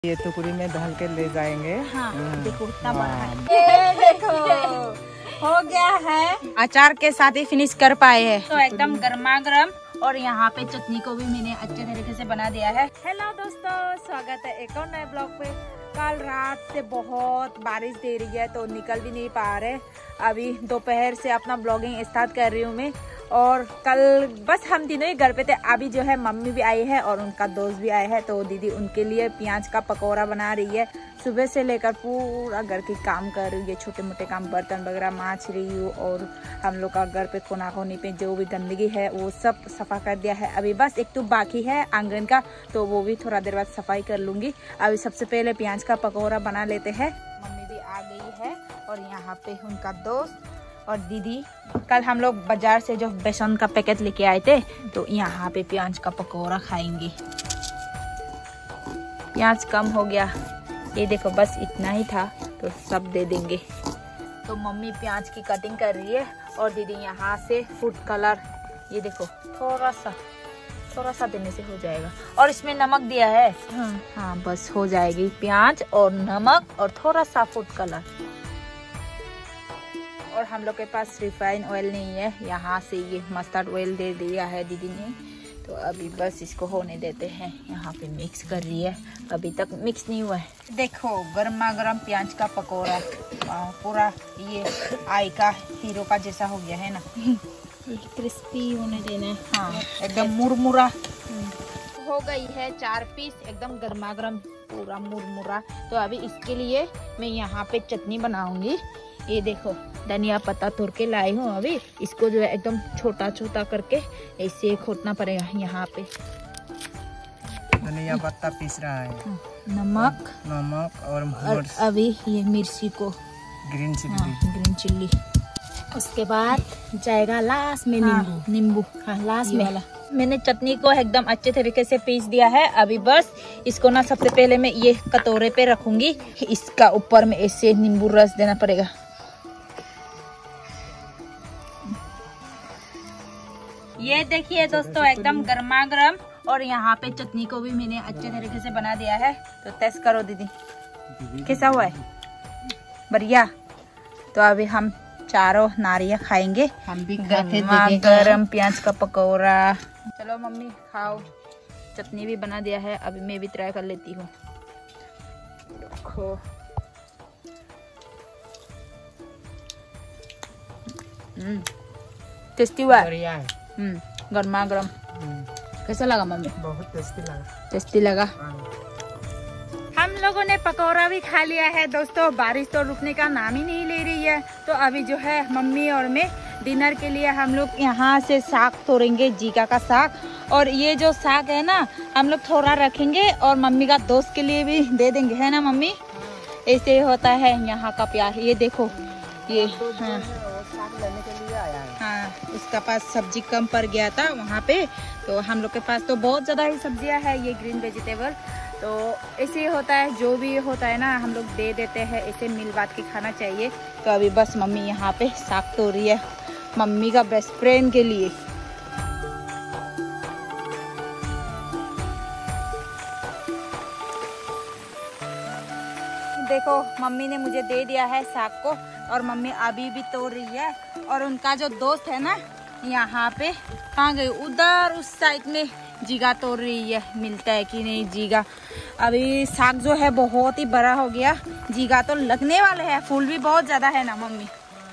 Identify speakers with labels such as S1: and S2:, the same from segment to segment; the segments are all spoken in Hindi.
S1: ये टुकड़ी में डाल के ले जाएंगे।
S2: हाँ, देखो इतना बड़ा है। ये देखो हो गया है। अचार के साथ ही फिनिश कर पाए हैं तो एकदम गर्मा गर्म। और यहाँ पे चटनी को भी मैंने अच्छे तरीके से बना दिया है। हेलो दोस्तों, स्वागत है एक और नए ब्लॉग पे। कल रात से बहुत बारिश दे रही है तो निकल भी नहीं पा रहे। अभी दोपहर से अपना ब्लॉगिंग स्टार्ट कर रही हूँ मैं। और कल बस हम तीनों ही घर पे थे। अभी जो है मम्मी भी आई है और उनका दोस्त भी आया है तो दीदी उनके लिए प्याज का पकौड़ा बना रही है। सुबह से लेकर पूरा घर की काम कर रही है, छोटे मोटे काम, बर्तन वगैरह मांज रही हूँ। और हम लोग का घर पे कोना कोनी पे जो भी गंदगी है वो सब सफा कर दिया है। अभी बस एक तो बाकी है आंगन का, तो वो भी थोड़ा देर बाद सफाई कर लूंगी। अभी सबसे पहले प्याज का पकौड़ा बना लेते हैं। मम्मी भी आ गई है और यहाँ पे उनका दोस्त और दीदी। कल हम लोग बाजार से जो बेसन का पैकेट लेके आए थे तो यहाँ पे प्याज का पकौड़ा खाएंगे। प्याज कम हो गया, ये देखो बस इतना ही था तो सब दे देंगे। तो मम्मी प्याज की कटिंग कर रही है और दीदी यहाँ से फूड कलर, ये देखो थोड़ा सा देने से हो जाएगा। और इसमें नमक दिया है। हाँ बस हो जाएगी। प्याज और नमक और थोड़ा सा फूड कलर। और हम लोग के पास रिफाइन ऑयल नहीं है, यहाँ से ये मस्टर्ड ऑयल दे दिया है दीदी ने। तो अभी बस इसको होने देते हैं। यहाँ पे मिक्स कर रही है, अभी तक मिक्स नहीं हुआ है। देखो गर्मा गर्म प्याज का पकौड़ा पूरा ये आई का हीरो का जैसा हो गया है ना। क्रिस्पी होने देना है। हाँ एकदम मुरमुरा हो गई है। 4 पीस एकदम गर्मा गर्म पूरा मुरमुरा। तो अभी इसके लिए मैं यहाँ पे चटनी बनाऊंगी। ये देखो धनिया पत्ता तोड़ के लाई हूँ। अभी इसको जो है एकदम छोटा छोटा करके ऐसे खोदना पड़ेगा। यहाँ पे
S1: धनिया पत्ता पीस रहा है,
S2: नमक और अभी ये मिर्ची को ग्रीन चिल्ली। उसके बाद जाएगा लास्ट में नींबू। हाँ लास्ट में वाला। मैंने चटनी को एकदम अच्छे तरीके से पीस दिया है। अभी बस इसको ना सबसे पहले मैं ये कटोरे पे रखूंगी। इसका ऊपर में ऐसे नींबू रस देना पड़ेगा। ये देखिए दोस्तों एकदम गर्मा गर्म। और यहाँ पे चटनी को भी मैंने अच्छे तरीके से बना दिया है। तो टेस्ट करो दीदी, कैसा हुआ है? बढ़िया। तो अभी हम चारों नारियाँ खाएंगे। हम भी गर्मा गर्म प्याज का पकौड़ा। चलो मम्मी खाओ। चटनी भी बना दिया है, अभी मैं भी ट्राई कर लेती हूँ। देखो टेस्टी हुआ है। गर्मा गर्म। कैसा लगा मम्मी?
S1: बहुत
S2: टेस्टी लगा। हम लोगों ने पकौड़ा भी खा लिया है दोस्तों। बारिश तो रुकने का नाम ही नहीं ले रही है। तो अभी जो है मम्मी और मैं डिनर के लिए हम लोग यहाँ से साग तोड़ेंगे, जीका का साग। और ये जो साग है ना हम लोग थोड़ा रखेंगे और मम्मी का दोस्त के लिए भी दे देंगे, है ना मम्मी? ऐसे होता है यहाँ का प्यार। ये देखो ये
S1: साग लेने के लिए आया है।
S2: हाँ उसका पास सब्जी कम पड़ गया था वहाँ पे। तो हम लोग के पास तो बहुत ज्यादा ही सब्जियाँ है, ये ग्रीन वेजिटेबल। तो ऐसे ही होता है, जो भी होता है ना हम लोग दे देते हैं। ऐसे मिल बांट के खाना चाहिए। तो अभी बस मम्मी यहाँ पे साग तोड़ रही है मम्मी का बेस्ट फ्रेंड के लिए। देखो मम्मी ने मुझे दे दिया है साग को और मम्मी अभी भी तोड़ रही है। और उनका जो दोस्त है ना यहाँ पे कहाँ गई? उधर उस साइड में जीगा तोड़ रही है। मिलता है कि नहीं जीगा? अभी साग जो है बहुत ही बड़ा हो गया। जीगा तो लगने वाले हैं, फूल भी बहुत ज्यादा है ना मम्मी?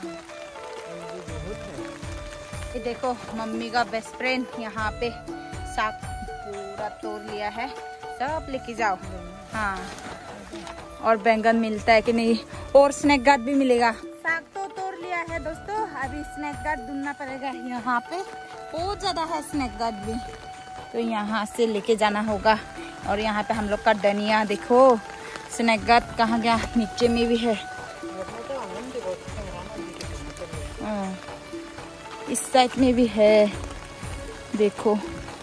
S2: ये देखो मम्मी का बेस्ट फ्रेंड यहाँ पे साग पूरा तोड़ लिया है। सब लेके जाओ। हाँ और बैंगन मिलता है कि नहीं? और स्नैक गार्ड भी मिलेगा। साग तो तोड़ लिया है दोस्तों, अभी स्नैक गार्ड ढूंढना पड़ेगा। यहाँ पे बहुत ज्यादा है स्नैक गार्ड भी, तो यहाँ से लेके जाना होगा। और यहाँ पे हम लोग का धनिया देखो। स्नैक गार्ड कहाँ गया? नीचे में भी है। इस साइड में भी है, देखो।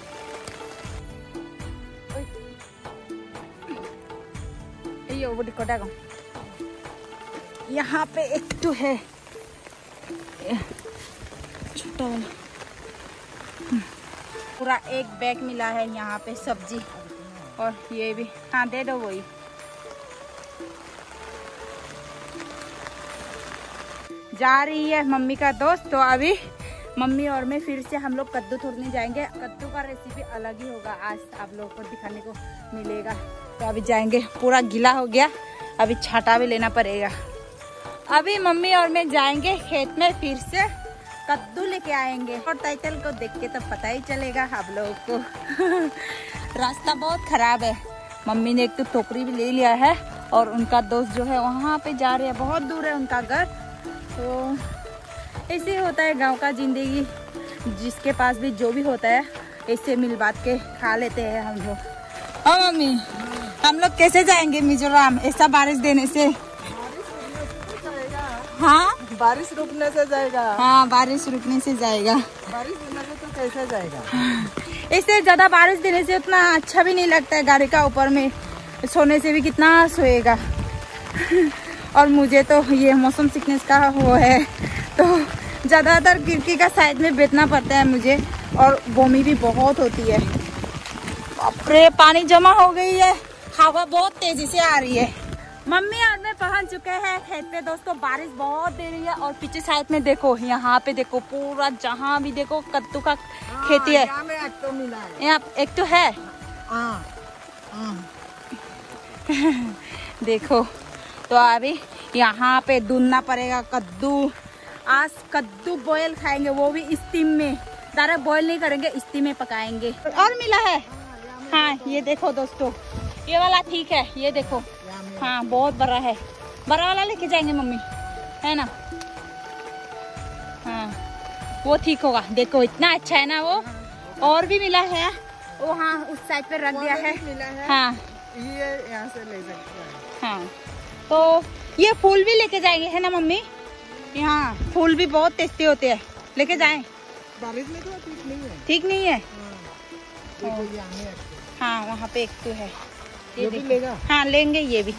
S2: यहाँ पे एक तो है छोटा वाला। पूरा एक बैग मिला है यहाँ पे सब्जी। और ये भी हाँ दे दो वही। जा रही है मम्मी का दोस्त। तो अभी मम्मी और मैं फिर से हम लोग कद्दू तोड़ने जाएंगे। कद्दू का रेसिपी अलग ही होगा, आज आप लोगों को दिखाने को मिलेगा। तो अभी जाएंगे, पूरा गीला हो गया, अभी छाटा भी लेना पड़ेगा। अभी मम्मी और मैं जाएंगे खेत में, फिर से कद्दू लेके आएंगे। और टाइटल को देख के तो पता ही चलेगा आप लोगों को। रास्ता बहुत खराब है। मम्मी ने एक तो टोकरी भी ले लिया है और उनका दोस्त जो है वहाँ पे जा रहे हैं, बहुत दूर है उनका घर। तो ऐसे ही होता है गांव का जिंदगी, जिसके पास भी जो भी होता है ऐसे मिल बांट के खा लेते हैं हम लोग। और मम्मी हम लोग कैसे जाएंगे मिजोरम ऐसा बारिश देने से? हाँ
S1: बारिश रुकने से जाएगा।
S2: हाँ बारिश रुकने से जाएगा।
S1: बारिश देने से तो कैसे जाएगा?
S2: इससे ज्यादा बारिश देने से उतना अच्छा भी नहीं लगता है। गाड़ी का ऊपर में सोने से भी कितना सोएगा। और मुझे तो ये मौसम सिकनेस का वो है, तो ज्यादातर खिड़की का साइड में बैठना पड़ता है मुझे। और बॉमी भी बहुत होती है। बाप रे पानी जमा हो गई है, हवा बहुत तेजी से आ रही है। मम्मी और मैं पहुंच चुके हैं खेत पे दोस्तों। बारिश बहुत दे रही है और पीछे साइड में देखो, यहाँ पे देखो पूरा जहाँ भी देखो कद्दू का खेती है।
S1: यहाँ एक तो मिला है,
S2: यहाँ एक तो है। देखो तो अभी यहाँ पे ढूंढना पड़ेगा कद्दू। आज कद्दू बॉयल खाएंगे, वो भी स्टीम में। डायरेक्ट बॉयल नहीं करेंगे, स्टीम में पकाएंगे। और मिला है। हाँ ये देखो दोस्तों, ये वाला ठीक है, ये देखो। हाँ बहुत बड़ा है, बड़ा वाला लेके जाएंगे मम्मी, है ना? हाँ वो ठीक होगा। देखो इतना अच्छा है ना वो। और भी मिला है वो, हाँ उस साइड पे रख दिया है। हाँ
S1: ये यहाँ से ले सकते हैं।
S2: हाँ तो ये फूल भी लेके जाएंगे, है ना मम्मी? यहाँ फूल भी बहुत टेस्टी होते हैं, लेके जाएं।
S1: बारिश में तो ठीक नहीं है।
S2: ठीक नहीं है।
S1: हाँ,
S2: हाँ वहाँ पे एक तो है,
S1: ये भी लेगा।
S2: हाँ लेंगे ये भी।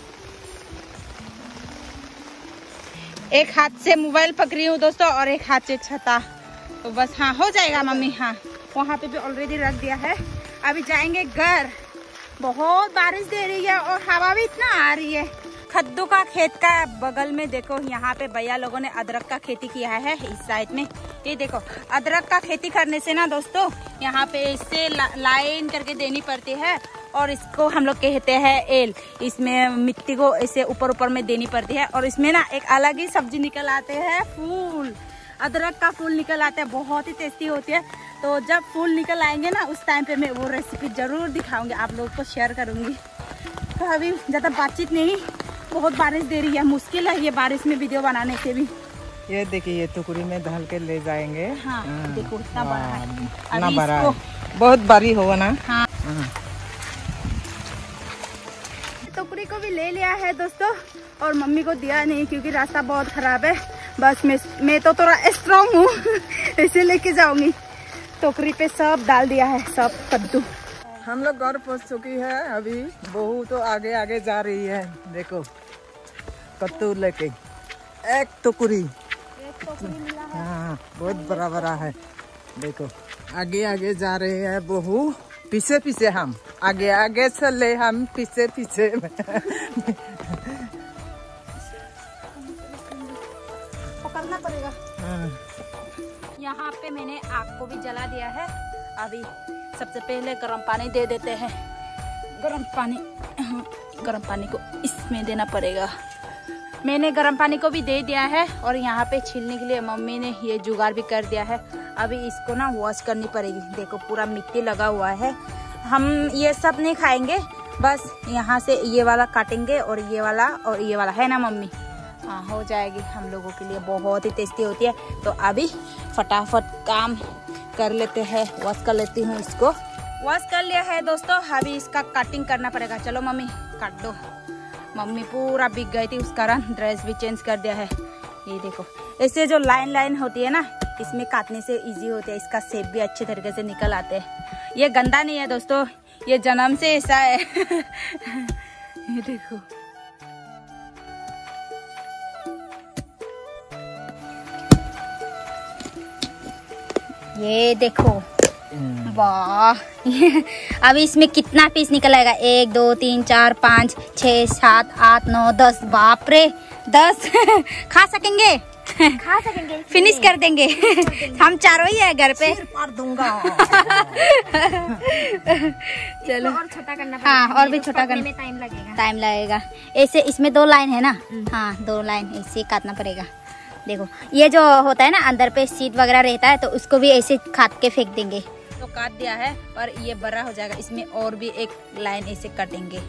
S2: एक हाथ से मोबाइल पकड़ी हूँ दोस्तों और एक हाथ से छता, तो बस हाँ हो जाएगा मम्मी। हाँ वहाँ पे भी ऑलरेडी रख दिया है। अभी जाएंगे घर। बहुत बारिश दे रही है और हवा भी इतना आ रही है। कद्दू का खेत का बगल में देखो, यहाँ पे भैया लोगों ने अदरक का खेती किया है इस साइड में। ये देखो अदरक का खेती करने से ना दोस्तों, यहाँ पे इससे लाइन करके देनी पड़ती है और इसको हम लोग कहते हैं एल। इसमें मिट्टी को ऐसे ऊपर ऊपर में देनी पड़ती है और इसमें ना एक अलग ही सब्जी निकल आते हैं, फूल। अदरक का फूल निकल आता है, बहुत ही टेस्टी होती है। तो जब फूल निकल आएंगे ना उस टाइम पे मैं वो रेसिपी जरूर दिखाऊंगी, आप लोगों को शेयर करूंगी। तो अभी ज़्यादा बातचीत नहीं, बहुत बारिश दे रही है, मुश्किल है ये बारिश में वीडियो बनाने से भी।
S1: ये देखिए, ये टुकड़ी में डाल के ले जाएंगे।
S2: हाँ देखो इतना बड़ा है,
S1: इतना बड़ा है, बहुत बड़ी होगा ना।
S2: हाँ टुकड़ी को भी ले लिया है दोस्तों और मम्मी को दिया नहीं क्योंकि रास्ता बहुत खराब है। बस मैं तो थोड़ा स्ट्रॉन्ग हूँ इसे लेके जाऊंगी। टोकरी पे सब डाल दिया है, सब कद्दू।
S1: हम लोग घर पहुंच चुकी है। अभी बहू तो आगे आगे जा रही है। देखो कद्दू लेके एक टुकड़ी। हाँ बहुत बड़ा बड़ा है। देखो आगे आगे जा रही है बहू, पीछे पीछे हम। आगे आगे चले हम, पीछे पीछे।
S2: पकड़ना पड़ेगा। यहाँ पे मैंने आग को भी जला दिया है। अभी सबसे पहले गर्म पानी दे देते हैं। गर्म पानी को इसमें देना पड़ेगा। मैंने गर्म पानी को भी दे दिया है और यहाँ पे छीलने के लिए मम्मी ने ये जुगाड़ भी कर दिया है। अभी इसको ना वॉश करनी पड़ेगी। देखो पूरा मिट्टी लगा हुआ है। हम ये सब नहीं खाएंगे, बस यहाँ से ये वाला काटेंगे और ये वाला, है ना मम्मी? हाँ हो जाएगी हम लोगों के लिए, बहुत ही टेस्टी होती है। तो अभी फटाफट काम कर लेते हैं। वॉश कर लेती हूँ इसको। वॉश कर लिया है दोस्तों, अभी इसका कटिंग करना पड़ेगा। चलो मम्मी काट दो। मम्मी पूरा भीग गई थी, उस कारण ड्रेस भी चेंज कर दिया है। ये देखो ऐसे जो लाइन होती है ना, इसमें काटने से इजी होते हैं। इसका शेप भी अच्छे तरीके से निकल आते हैं। ये गंदा नहीं है दोस्तों, ये जन्म से ऐसा है। ये देखो ये देखो वाह अभी इसमें कितना पीस निकल आएगा? 1 2 3 4 5 6 7 8 9 10। बाप रे 10 खा सकेंगे?
S3: खा सकेंगे,
S2: फिनिश कर देंगे। हम चारों ही है घर पे।
S1: पार दूंगा।
S3: चलो और छोटा करना पड़ेगा।
S2: हाँ और भी छोटा करने
S3: में
S2: टाइम लगेगा। ऐसे इसमें 2 लाइन है ना? हाँ 2 लाइन ऐसे काटना पड़ेगा। देखो ये जो होता है ना अंदर पे सीड वगैरह रहता है तो उसको भी ऐसे काट के फेंक देंगे। तो काट दिया है और ये बड़ा हो जाएगा। इसमें और भी एक लाइन ऐसे काटेंगे।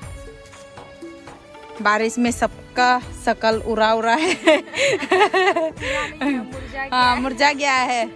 S2: बारिश में सबका शकल उड़ा है। हाँ मुरझा गया है।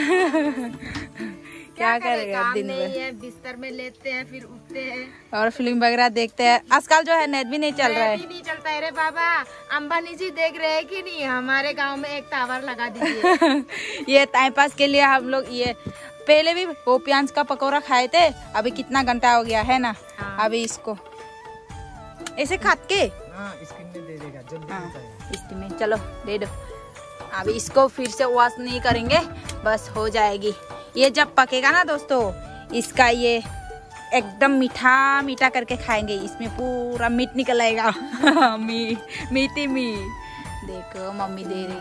S2: क्या करेगा दिन में?
S3: बिस्तर में लेटते हैं फिर उठते हैं
S2: और फिल्म वगैरह देखते हैं। आजकल जो है नेट भी नहीं चल रहा है।
S3: नहीं चलता है रे बाबा। अंबानी जी देख रहे हैं कि नहीं? हमारे गांव में एक टावर लगा दीजिए।
S2: ये टाइम पास के लिए हम लोग ये पहले भी वो प्याज का पकौड़ा खाए थे। अभी कितना घंटा हो गया है ना। अभी इसको ऐसे खाट के
S1: इसमें दे देगा जल्दी।
S2: इसमें चलो दे दो। अभी इसको फिर से वॉश नहीं करेंगे, बस हो जाएगी। ये जब पकेगा ना दोस्तों इसका ये एकदम मीठा मीठा करके खाएंगे। इसमें पूरा मीट निकल आएगा। मीठी मीठ। देखो मम्मी दे रही।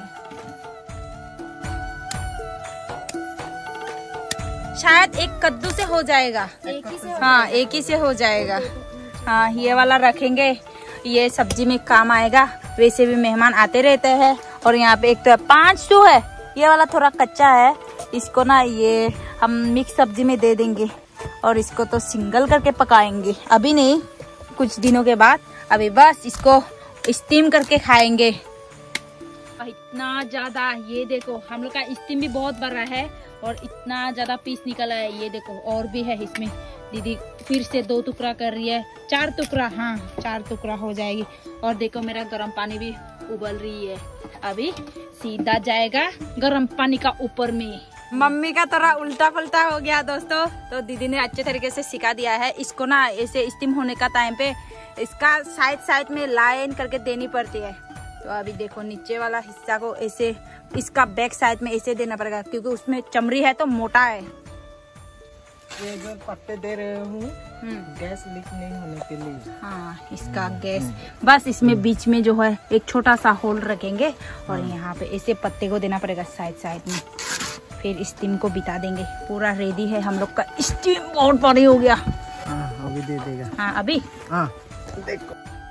S2: शायद एक कद्दू से हो जाएगा। हाँ एक ही से हो जाएगा। हाँ ये वाला रखेंगे, ये सब्जी में काम आएगा। वैसे भी मेहमान आते रहते हैं। और यहाँ पे एक तो 5 टू है। ये वाला थोड़ा कच्चा है, इसको ना ये हम मिक्स सब्जी में दे देंगे और इसको तो सिंगल करके पकाएंगे। अभी नहीं, कुछ दिनों के बाद। अभी बस इसको स्टीम करके खाएंगे। इतना ज्यादा ये देखो हम लोग का स्टीम भी बहुत बड़ा है और इतना ज्यादा पीस निकला है। ये देखो और भी है इसमें। दीदी फिर से 2 टुकड़ा कर रही है। 4 टुकड़ा। हाँ 4 टुकड़ा हो जाएगी। और देखो मेरा गर्म पानी भी उबल रही है। अभी सीधा जाएगा गर्म पानी का ऊपर में। मम्मी का थोड़ा उल्टा पुल्टा हो गया दोस्तों, तो दीदी ने अच्छे तरीके से सिखा दिया है। इसको ना ऐसे स्टीम होने का टाइम पे इसका साइड में लाइन करके देनी पड़ती है। तो अभी देखो नीचे वाला हिस्सा को ऐसे इसका बैक साइड में ऐसे देना पड़ेगा क्योंकि उसमें चमड़ी है तो मोटा है।
S1: ये जो पत्ते दे रहे हूँ गैस लीक नहीं होने के लिए।
S2: हाँ इसका गैस बस इसमें बीच में जो है एक छोटा सा होल रखेंगे और यहाँ पे ऐसे पत्ते को देना पड़ेगा साइड में। फिर स्टीम को बिता देंगे। पूरा रेडी है हम लोग का स्टीम। बहुत पानी हो गया।
S1: अभी दे देगा।
S2: हाँ अभी
S1: देखो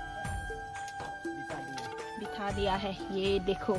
S2: बिठा दिया है। ये देखो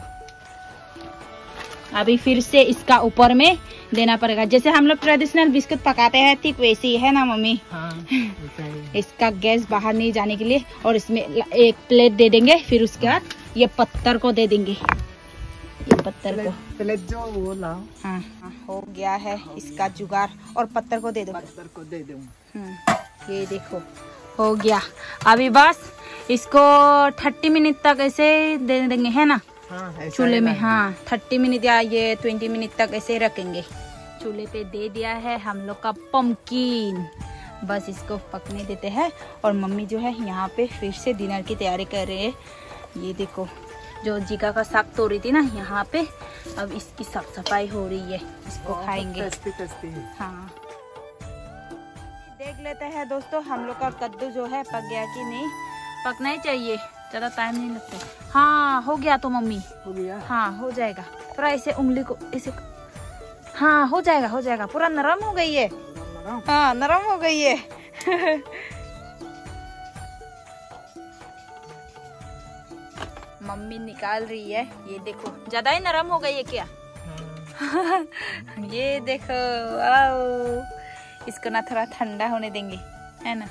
S2: अभी फिर से इसका ऊपर में देना पड़ेगा। जैसे हम लोग ट्रेडिशनल बिस्कुट पकाते हैं ठीक वैसे ही है ना मम्मी? हाँ, इसका गैस बाहर नहीं जाने के लिए। और इसमें एक प्लेट दे देंगे। फिर उसके बाद ये पत्थर को दे देंगे। ये पत्थर को
S1: प्लेट जो वो लाओ।
S2: हाँ हो गया है इसका जुगाड़। और पत्थर को दे दो।
S1: पत्थर को दे दूँ।
S2: ये देखो हो गया। अभी बस इसको 30 मिनट तक ऐसे दे देंगे है ना चूल्हे में। हाँ 30 मिनट या ये 20 मिनट तक ऐसे रखेंगे। चूल्हे पे दे दिया है हम लोग का पम्पकिन। बस इसको पकने देते हैं। और मम्मी जो है यहाँ पे फिर से डिनर की तैयारी कर रहे हैं। ये देखो जो जीका का साग तोड़ी थी ना यहाँ पे, अब इसकी साफ सफाई हो रही है। इसको खाएंगे। हाँ देख लेते हैं दोस्तों हम लोग का कद्दू जो है पक गया कि नहीं। पकना ही चाहिए, ज्यादा टाइम नहीं लगता। हाँ हो गया तो मम्मी।
S1: हो गया।
S2: हाँ हो जाएगा। थोड़ा ऐसे उंगली को ऐसे। हाँ हो जाएगा। पूरा नरम हो गई है। हाँ नरम हो गई है। मम्मी निकाल रही है। ये देखो ज्यादा ही नरम हो गई है क्या? ये देखो आओ। इसको ना थोड़ा ठंडा होने देंगे है ना।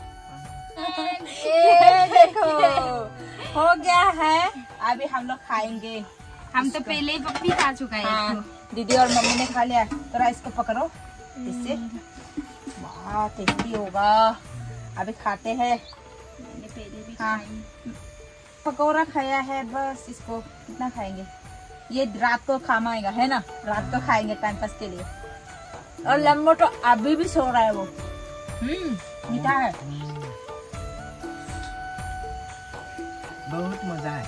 S2: ये देखो हो गया है। अभी हम लोग खाएंगे। हम तो पहले ही पप्पी खा चुका है। हाँ, दीदी और मम्मी ने खा लिया। थोड़ा इसको पकड़ो इससे। बहुत टेस्टी होगा। अभी खाते हैं। हाँ पकौड़ा खाया है बस। इसको कितना खाएंगे? ये रात को काम आएगा है ना। रात को खाएंगे टाइम पास के लिए। और लम्बो तो अभी भी सो रहा है वो। मीठा है।
S1: बहुत मजा है।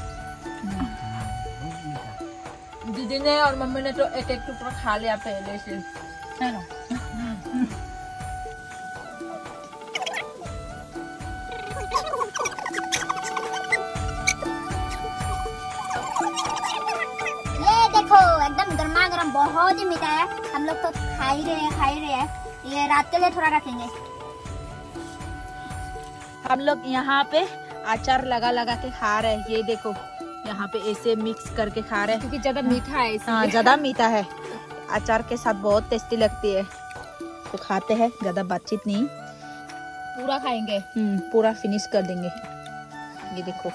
S2: दीदी ने और मम्मी ने तो एक टुकड़ा खा लिया पहले से है ना।
S4: देखो एकदम गर्मा गर्म बहुत ही मीठा है। हम लोग तो खा ही रहे हैं। ये रात के लिए थोड़ा रखेंगे।
S2: हम लोग यहाँ पे अचार लगा लगा के खा रहे हैं। ये देखो यहाँ पे ऐसे मिक्स करके खा रहे हैं
S3: क्योंकि ज्यादा मीठा है।
S2: हाँ ज्यादा मीठा है। अचार के साथ बहुत टेस्टी लगती है तो खाते हैं, ज्यादा बातचीत नहीं,
S3: पूरा खाएंगे।
S2: पूरा फिनिश कर देंगे। ये देखो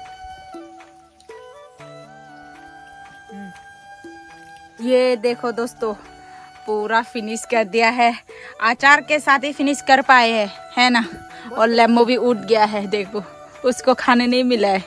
S2: ये देखो दोस्तों पूरा फिनिश कर दिया है। अचार के साथ ही फिनिश कर पाए हैं, है ना। और लेमो भी उठ गया है, देखो उसको खाने नहीं मिला है।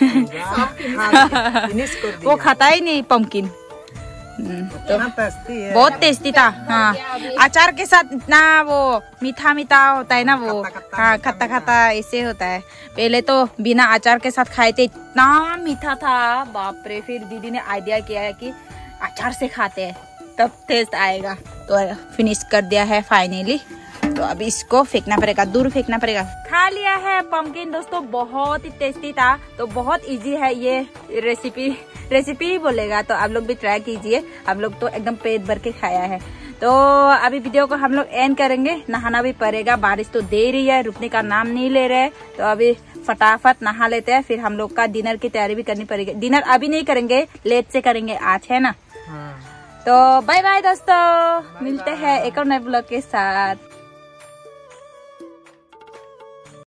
S1: फिनिश कर दिया।
S2: वो खाता ही नहीं पम्पकिन।
S1: तो टेस्टी है,
S2: बहुत टेस्टी था। हाँ अचार के साथ इतना वो मीठा मीठा होता है ना, वो हाँ खट्टा खट्टा ऐसे होता है। पहले तो बिना अचार के साथ खाए थे, इतना मीठा था बाप रे। फिर दीदी ने आइडिया किया है कि अचार से खाते हैं तब टेस्ट आएगा, तो फिनिश कर दिया है फाइनली। तो अब इसको फेंकना पड़ेगा, दूर फेंकना पड़ेगा। खा लिया है पम्पकिन दोस्तों, बहुत ही टेस्टी था। तो बहुत इजी है ये रेसिपी ही बोलेगा, तो आप लोग भी ट्राई कीजिए। हम लोग तो एकदम पेट भर के खाया है। तो अभी वीडियो को हम लोग एंड करेंगे, नहाना भी पड़ेगा। बारिश तो दे रही है, रुकने का नाम नहीं ले रहे, तो अभी फटाफट नहा लेते हैं। फिर हम लोग का डिनर की तैयारी भी करनी पड़ेगी। डिनर अभी नहीं करेंगे, लेट से करेंगे आज, है ना। तो बाय बाय दोस्तों, मिलते हैं एक और नए ब्लॉग के साथ।